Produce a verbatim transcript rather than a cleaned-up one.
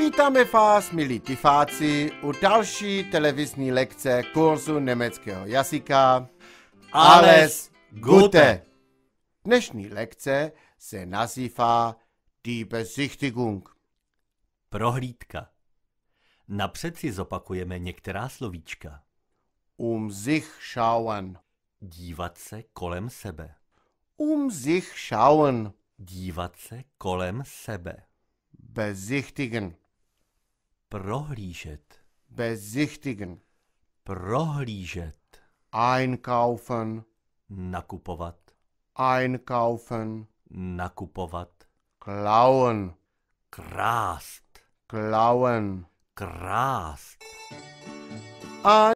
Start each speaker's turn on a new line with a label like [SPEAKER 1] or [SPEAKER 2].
[SPEAKER 1] Vítáme vás, milí diváci, u další televizní lekce kurzu německého jazyka Alles Gute. Dnešní lekce se nazývá Die Besichtigung.
[SPEAKER 2] Prohlídka. Napřed si zopakujeme některá slovíčka.
[SPEAKER 1] Um sich schauen.
[SPEAKER 2] Dívat se kolem sebe.
[SPEAKER 1] Um sich schauen.
[SPEAKER 2] Dívat se kolem sebe.
[SPEAKER 1] Besichtigen.
[SPEAKER 2] Prohlížet.
[SPEAKER 1] Besichtigen.
[SPEAKER 2] Prohlížet.
[SPEAKER 1] Einkaufen.
[SPEAKER 2] Nakupovat.
[SPEAKER 1] Einkaufen.
[SPEAKER 2] Nakupovat.
[SPEAKER 1] Klauen.
[SPEAKER 2] Krást.
[SPEAKER 1] Klauen.
[SPEAKER 2] Krást.
[SPEAKER 1] A